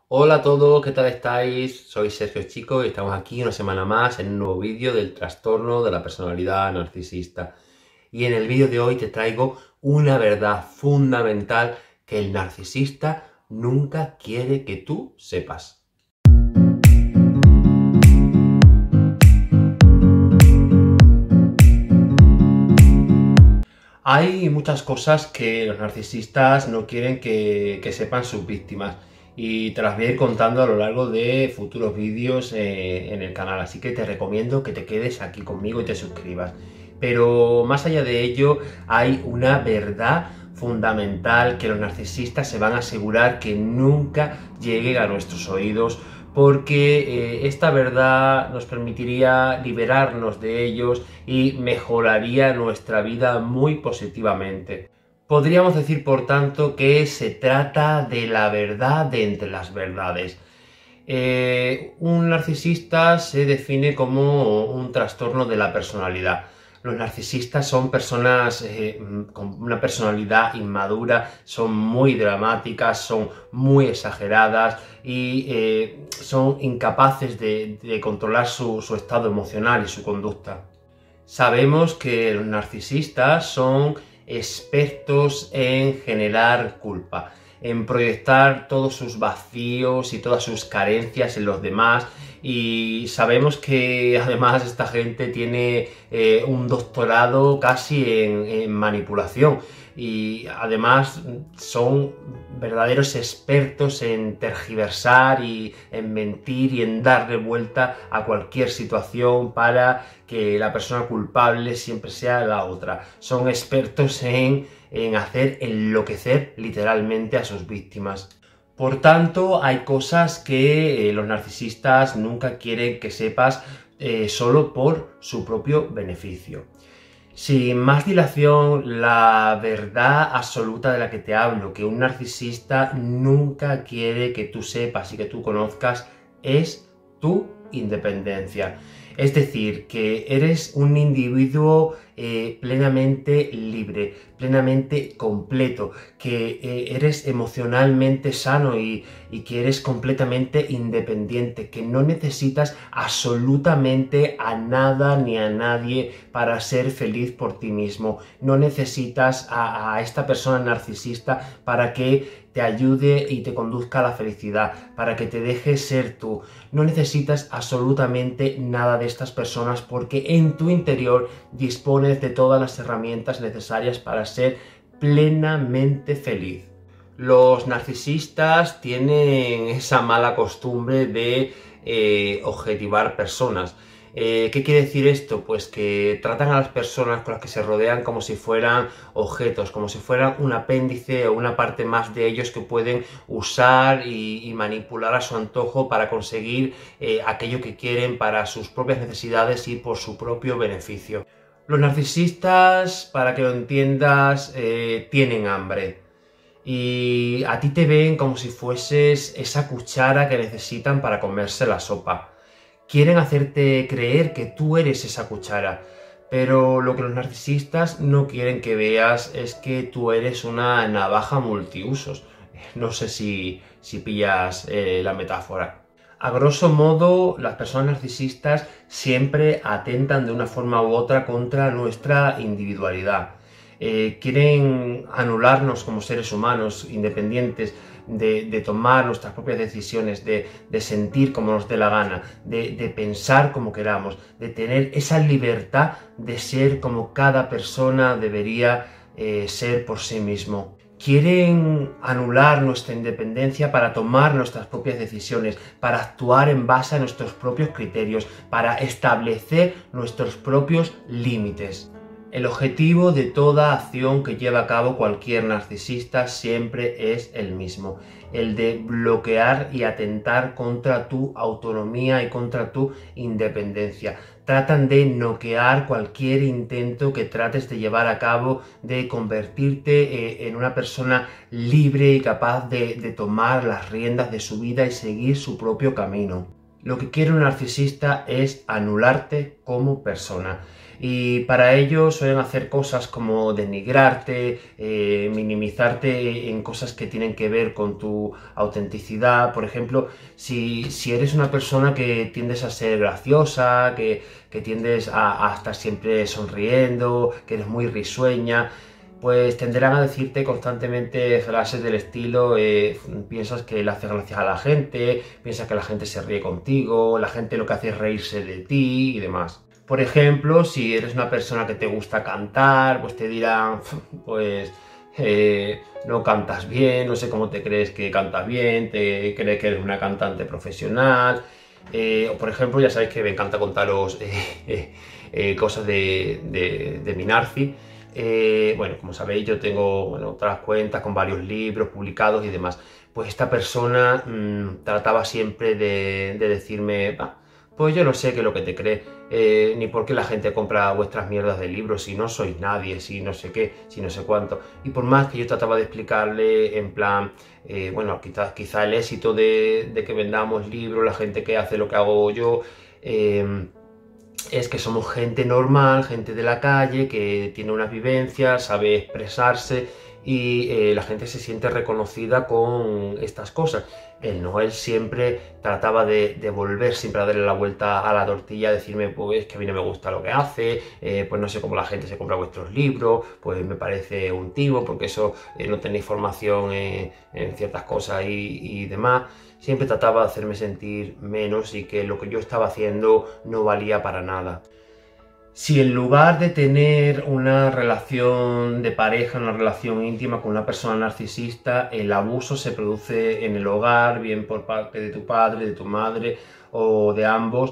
Hola a todos, ¿qué tal estáis? Soy Sergio Chico y estamos aquí una semana más en un nuevo vídeo del trastorno de la personalidad narcisista. Y en el vídeo de hoy te traigo una verdad fundamental que el narcisista nunca quiere que tú sepas. Hay muchas cosas que los narcisistas no quieren que sepan sus víctimas y te las voy a ir contando a lo largo de futuros vídeos en el canal, así que te recomiendo que te quedes aquí conmigo y te suscribas. Pero más allá de ello, hay una verdad fundamental que los narcisistas se van a asegurar que nunca llegue a nuestros oídos, porque esta verdad nos permitiría liberarnos de ellos y mejoraría nuestra vida muy positivamente. Podríamos decir, por tanto, que se trata de la verdad de entre las verdades. Un narcisista se define como un trastorno de la personalidad. Los narcisistas son personas con una personalidad inmadura, son muy dramáticas, son muy exageradas y son incapaces de controlar su estado emocional y su conducta. Sabemos que los narcisistas son expertos en generar culpa, en proyectar todos sus vacíos y todas sus carencias en los demás, y sabemos que además esta gente tiene un doctorado casi en manipulación, y además son verdaderos expertos en tergiversar y en mentir y en darle vuelta a cualquier situación para que la persona culpable siempre sea la otra. Son expertos en hacer enloquecer literalmente a sus víctimas. Por tanto, hay cosas que los narcisistas nunca quieren que sepas solo por su propio beneficio. Sin más dilación, la verdad absoluta de la que te hablo, que un narcisista nunca quiere que tú sepas y que tú conozcas, es tu independencia. Es decir, que eres un individuo plenamente libre, plenamente completo, que eres emocionalmente sano y que eres completamente independiente, que no necesitas absolutamente a nada ni a nadie para ser feliz por ti mismo. No necesitas a esta persona narcisista para que te ayude y te conduzca a la felicidad, para que te deje ser tú. No necesitas absolutamente nada de estas personas porque en tu interior dispones de todas las herramientas necesarias para ser plenamente feliz. Los narcisistas tienen esa mala costumbre de objetivar personas. ¿Qué quiere decir esto? Pues que tratan a las personas con las que se rodean como si fueran objetos, como si fueran un apéndice o una parte más de ellos que pueden usar y manipular a su antojo para conseguir aquello que quieren para sus propias necesidades y por su propio beneficio. Los narcisistas, para que lo entiendas, tienen hambre. Y a ti te ven como si fueses esa cuchara que necesitan para comerse la sopa. Quieren hacerte creer que tú eres esa cuchara, pero lo que los narcisistas no quieren que veas es que tú eres una navaja multiusos. No sé si pillas la metáfora. A grosso modo, las personas narcisistas siempre atentan de una forma u otra contra nuestra individualidad. Quieren anularnos como seres humanos independientes, de tomar nuestras propias decisiones, de sentir como nos dé la gana, de pensar como queramos, de tener esa libertad de ser como cada persona debería ser por sí mismo. Quieren anular nuestra independencia para tomar nuestras propias decisiones, para actuar en base a nuestros propios criterios, para establecer nuestros propios límites. El objetivo de toda acción que lleva a cabo cualquier narcisista siempre es el mismo, el de bloquear y atentar contra tu autonomía y contra tu independencia. Tratan de noquear cualquier intento que trates de llevar a cabo, de convertirte en una persona libre y capaz de tomar las riendas de su vida y seguir su propio camino. Lo que quiere un narcisista es anularte como persona. Y para ello suelen hacer cosas como denigrarte, minimizarte en cosas que tienen que ver con tu autenticidad. Por ejemplo, si eres una persona que tiendes a ser graciosa, que tiendes a estar siempre sonriendo, que eres muy risueña, pues tenderán a decirte constantemente frases del estilo, piensas que le haces gracia a la gente, piensas que la gente se ríe contigo, la gente lo que hace es reírse de ti y demás. Por ejemplo, si eres una persona que te gusta cantar, pues te dirán, pues no cantas bien, no sé cómo te crees que cantas bien, te crees que eres una cantante profesional. O por ejemplo, ya sabéis que me encanta contaros cosas de mi Narci. Bueno, como sabéis, yo tengo otras cuentas con varios libros publicados y demás. Pues esta persona trataba siempre de decirme, pues yo no sé qué es lo que te crees, ni por qué la gente compra vuestras mierdas de libros, si no sois nadie, si no sé qué, si no sé cuánto. Y por más que yo trataba de explicarle en plan, bueno, quizá el éxito de que vendamos libros, la gente que hace lo que hago yo, es que somos gente normal, gente de la calle, que tiene unas vivencias, sabe expresarse y la gente se siente reconocida con estas cosas. Él siempre trataba de volver siempre a darle la vuelta a la tortilla, decirme pues que a mí no me gusta lo que hace, pues no sé cómo la gente se compra vuestros libros, pues me parece un tibo porque eso no tenéis formación en ciertas cosas y demás. Siempre trataba de hacerme sentir menos y que lo que yo estaba haciendo no valía para nada. Si en lugar de tener una relación de pareja, una relación íntima con una persona narcisista, el abuso se produce en el hogar, bien por parte de tu padre, de tu madre o de ambos,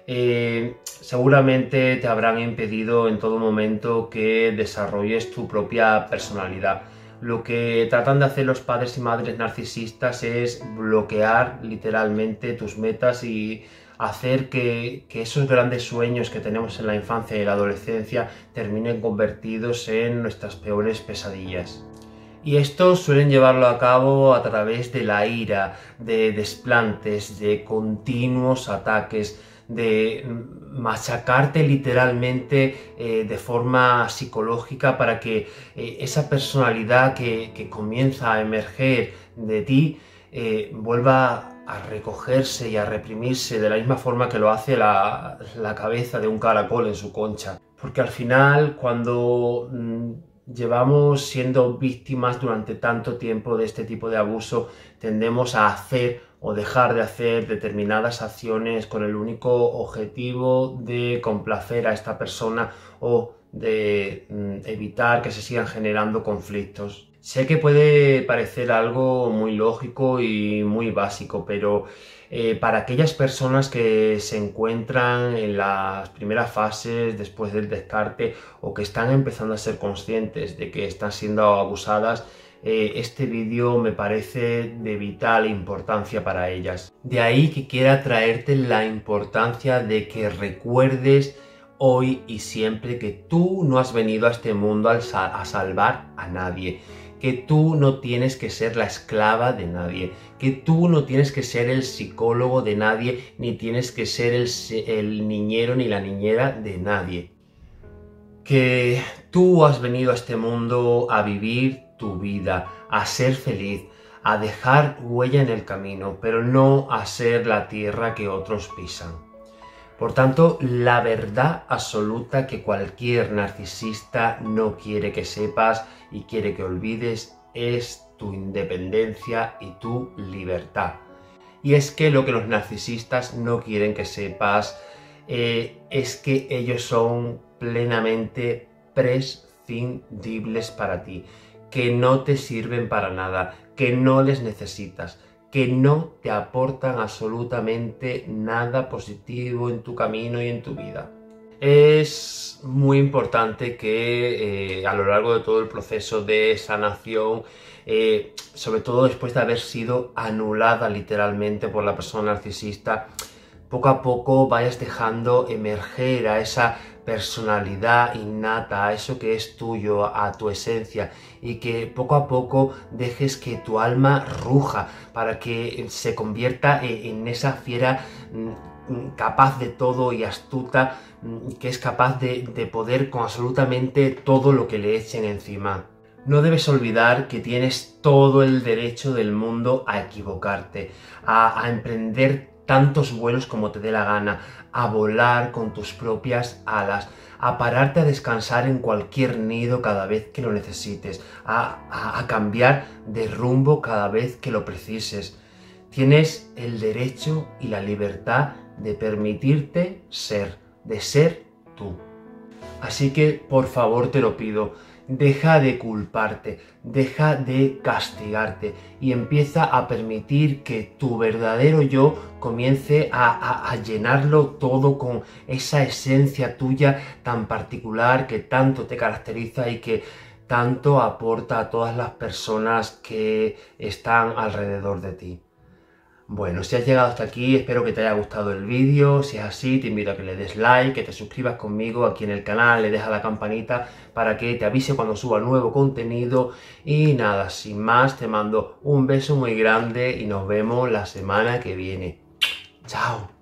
seguramente te habrán impedido en todo momento que desarrolles tu propia personalidad. Lo que tratan de hacer los padres y madres narcisistas es bloquear literalmente tus metas y hacer que esos grandes sueños que tenemos en la infancia y la adolescencia terminen convertidos en nuestras peores pesadillas. Y esto suelen llevarlo a cabo a través de la ira, de desplantes, de continuos ataques, de machacarte literalmente de forma psicológica para que esa personalidad que comienza a emerger de ti vuelva a recogerse y a reprimirse de la misma forma que lo hace la cabeza de un caracol en su concha. Porque al final, cuando llevamos siendo víctimas durante tanto tiempo de este tipo de abuso, tendemos a hacer o dejar de hacer determinadas acciones con el único objetivo de complacer a esta persona o de evitar que se sigan generando conflictos. Sé que puede parecer algo muy lógico y muy básico, pero para aquellas personas que se encuentran en las primeras fases después del descarte o que están empezando a ser conscientes de que están siendo abusadas, este vídeo me parece de vital importancia para ellas. De ahí que quiera traerte la importancia de que recuerdes hoy y siempre que tú no has venido a este mundo a salvar a nadie, que tú no tienes que ser la esclava de nadie, que tú no tienes que ser el psicólogo de nadie, ni tienes que ser el niñero ni la niñera de nadie. Que tú has venido a este mundo a vivir tu vida, a ser feliz, a dejar huella en el camino, pero no a ser la tierra que otros pisan. Por tanto, la verdad absoluta que cualquier narcisista no quiere que sepas y quiere que olvides es tu independencia y tu libertad. Y es que lo que los narcisistas no quieren que sepas es que ellos son plenamente prescindibles para ti, que no te sirven para nada, que no les necesitas, que no te aportan absolutamente nada positivo en tu camino y en tu vida. Es muy importante que a lo largo de todo el proceso de sanación, sobre todo después de haber sido anulada literalmente por la persona narcisista, poco a poco vayas dejando emerger a esa personalidad innata, a eso que es tuyo, a tu esencia, y que poco a poco dejes que tu alma ruja para que se convierta en esa fiera capaz de todo y astuta, que es capaz de poder con absolutamente todo lo que le echen encima. No debes olvidar que tienes todo el derecho del mundo a equivocarte, a emprender tantos vuelos como te dé la gana, a volar con tus propias alas, a pararte a descansar en cualquier nido cada vez que lo necesites, a cambiar de rumbo cada vez que lo precises. Tienes el derecho y la libertad de permitirte ser, de ser tú. Así que, por favor, te lo pido, deja de culparte, deja de castigarte y empieza a permitir que tu verdadero yo comience a llenarlo todo con esa esencia tuya tan particular que tanto te caracteriza y que tanto aporta a todas las personas que están alrededor de ti. Bueno, si has llegado hasta aquí, espero que te haya gustado el vídeo. Si es así, te invito a que le des like, que te suscribas conmigo aquí en el canal, le dejas la campanita para que te avise cuando suba nuevo contenido. Y nada, sin más, te mando un beso muy grande y nos vemos la semana que viene. ¡Chao!